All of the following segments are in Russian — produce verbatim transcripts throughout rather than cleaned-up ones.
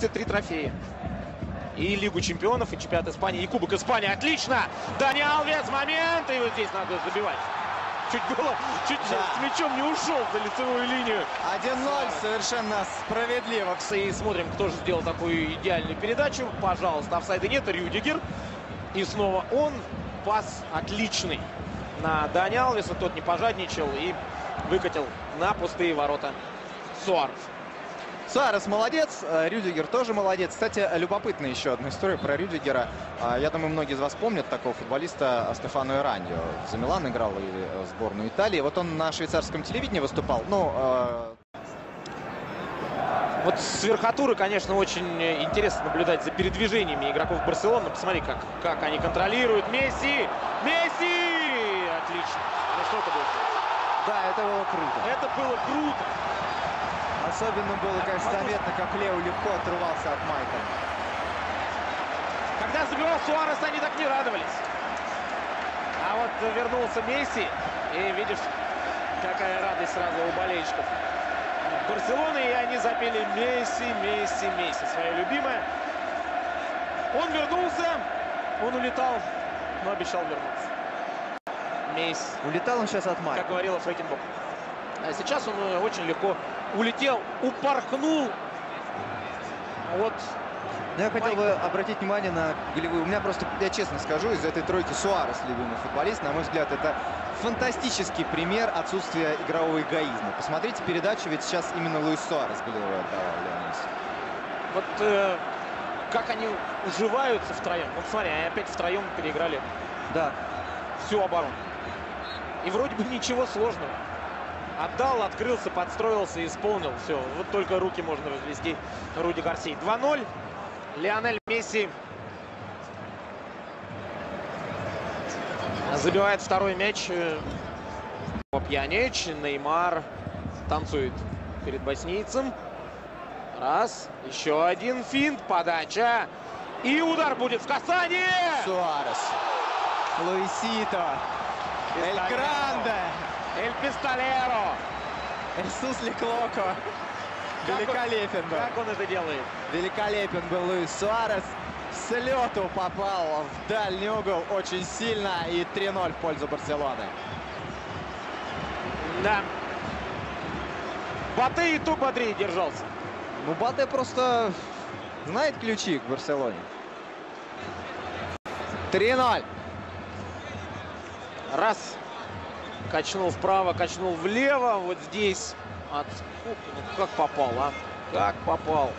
вместе три трофея. И Лигу чемпионов, и чемпионат Испании, и Кубок Испании. Отлично! Дани Алвес, момент! И вот здесь надо забивать. Чуть было, чуть да. с мячом не ушел за лицевую линию. один ноль, совершенно справедливо. И смотрим, кто же сделал такую идеальную передачу. Пожалуйста, офсайда нет, Рюдигер. И снова он. Пас отличный на Дани Алвеса. Тот не пожадничал и выкатил на пустые ворота Суарес. Суарес молодец, Рюдигер тоже молодец. Кстати, любопытная еще одна история про Рюдигера. Я думаю, многие из вас помнят такого футболиста Стефано Ираньо. За Милан играл и сборную Италии. Вот он на швейцарском телевидении выступал. Ну, э... Вот с верхотуры, конечно, очень интересно наблюдать за передвижениями игроков Барселоны. Посмотри, как, как они контролируют. Месси! Месси! Отлично. Ну что это было? Да, это было круто. Это было круто. Особенно было, конечно, заметно, как Лео легко отрывался от Майка. Когда забивал Суарес, они так не радовались. А вот вернулся Месси, и видишь, какая радость сразу у болельщиков Барселоны, и они запели Месси, Месси, Месси, свое любимое. Он вернулся, он улетал, но обещал вернуться. Месси. Улетал он сейчас от Майка. Как говорила Фрекенбок. А сейчас он очень легко улетел, упорхнул. Вот. Я хотел бы обратить внимание на голевые. У меня просто, я честно скажу, из этой тройки Суарес любимый футболист. На мой взгляд, это фантастический пример отсутствия игрового эгоизма. Посмотрите передачу, ведь сейчас именно Луис Суарес голевой отдавал Леонель. Вот э, как они уживаются втроем. Вот смотри, они опять втроем переиграли да. всю оборону. И вроде бы ничего сложного. Отдал, открылся, подстроился, исполнил. Все, вот только руки можно развести Руди Гарсии. два ноль. Лионель Месси забивает второй мяч. Пьянич. Неймар танцует перед боснийцем. Раз. Еще один финт. Подача. И удар будет в касание. Суарес. Луисито. Эль Гранде. Эль Пистолеро. Иисус Леклоко. Великолепен был. Как он это делает? Великолепен был Луис Суарес. С лету попал в дальний угол очень сильно. И три ноль в пользу Барселоны. Да. Батэ и то бодрее держался. Ну, Батэ просто знает ключи к Барселоне. три ноль. Раз. Качнул вправо, качнул влево. Вот здесь. От... Ну, как попал, а? Как попал.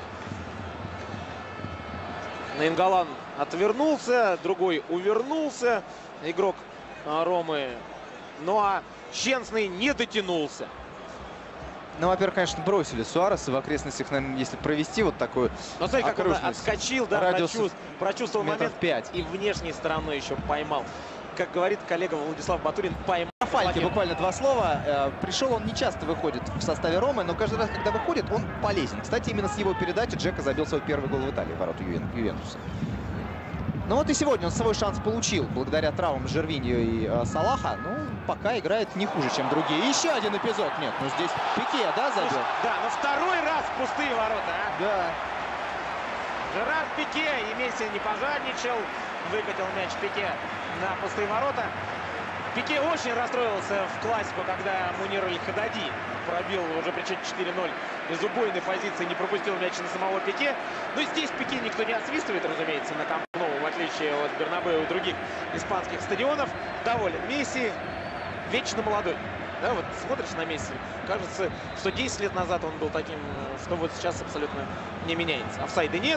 Наингалан отвернулся. Другой увернулся. Игрок Ромы. Ну а Щенсный не дотянулся. Ну, во-первых, конечно, бросили Суареса в окрестностях, наверное, если провести вот такую. Но смотри, как он отскочил, да, прочувствовал, прочувствовал момент пять. И внешней стороной еще поймал. Как говорит коллега Владислав Батурин, поймал. На Фальке буквально два слова. Пришел он не часто выходит в составе Ромы, но каждый раз, когда выходит, он полезен. Кстати, именно с его передачи Джека забил свой первый гол в Италии, ворот Ювентуса. Ну вот и сегодня он свой шанс получил, благодаря травмам Жервиньо и э, Салаха. Ну, пока играет не хуже, чем другие. Еще один эпизод. Нет, ну здесь Пике, да, забил? Да, но второй раз пустые ворота, а? Да. Жерар Пике, и Месси не пожадничал. Выкатил мяч Пике на пустые ворота. Пике очень расстроился в классику, когда Мунир Аль-Хадади пробил уже при счете четыре ноль из убойной позиции, не пропустил мяч на самого Пике. Но здесь Пике никто не отсвистывает, разумеется, на Камп Ноу, в отличие от Бернабеу и других испанских стадионов. Доволен Месси, вечно молодой. Да, вот смотришь на Месси, кажется, что десять лет назад он был таким, что вот сейчас абсолютно не меняется. Офсайда нет.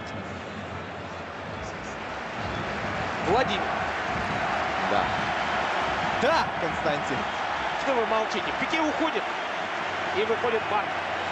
Владимир. Да. Да, Константин. Что вы молчите? Пике уходит. И выходит Барк.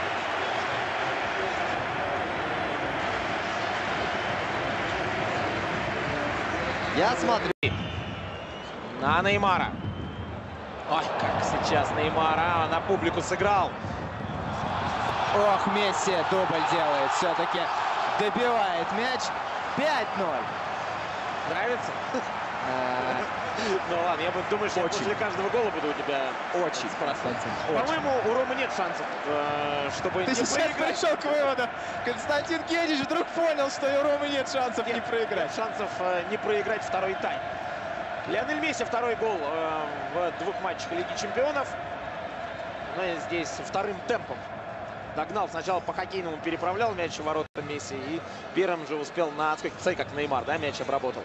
Я смотрю. На Неймара. Ой, как сейчас Неймар, а, на публику сыграл. Ох, Месси дубль делает. Все-таки добивает мяч. пять ноль. Нравится? Ну ладно, я думаю, что я после каждого гола буду у тебя очень спрашивать. По-моему, у Ромы нет шансов, чтобы Ты не сейчас проиграть. пришел к выводу. Константин Генич вдруг понял, что у Ромы нет шансов Нет, не проиграть. Нет шансов не проиграть второй тайм. Лионель Месси второй гол в двух матчах Лиги Чемпионов. Но здесь вторым темпом догнал. Сначала по хоккейному переправлял мяч в ворота Месси. И первым же успел на отскок. Смотри, как Неймар, да, мяч обработал.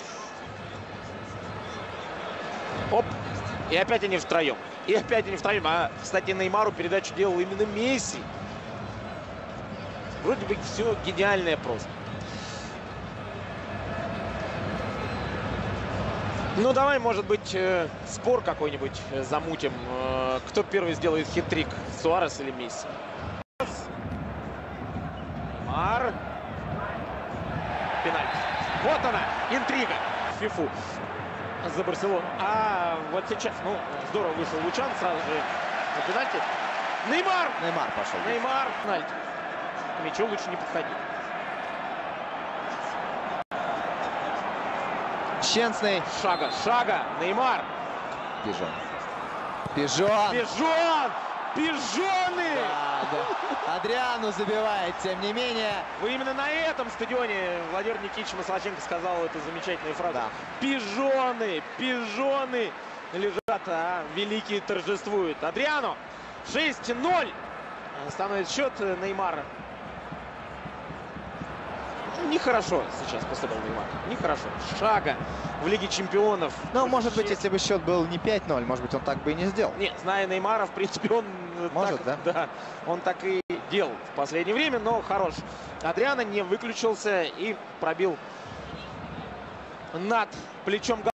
Оп. И опять они втроем. И опять они втроем. А, кстати, Неймару передачу делал именно Месси. Вроде бы все гениальное просто. Ну, давай, может быть, э, спор какой-нибудь э, замутим. Э, кто первый сделает хит-трик, Суарес или Месси? Неймар. Пенальти. Вот она, интрига. Фифу за Барселону. А вот сейчас, ну, здорово вышел Лучан сразу же на пенальти. Неймар! Неймар пошел. Неймар. Пенальти. К мячу лучше не подходить. Щенсный. Шага, шага, Неймар. Пижон. Пижон. Пижон! Пижоны! Да, да. Адриану забивает, тем не менее. Вы именно на этом стадионе Владимир Никитич Маслаченко сказал эту замечательную фразу. Да. Пижоны, пижоны лежат, а великие торжествуют. Адриано шесть ноль. Становится счет. Неймар. Нехорошо сейчас поступил Неймар. Нехорошо. Шага в Лиге Чемпионов. Ну, может быть, если бы счет был не пять ноль, может быть, он так бы и не сделал. Нет, зная Неймара, в принципе, он может, так, да? да? Он так и делал в последнее время, но хорош. Адриано не выключился и пробил над плечом.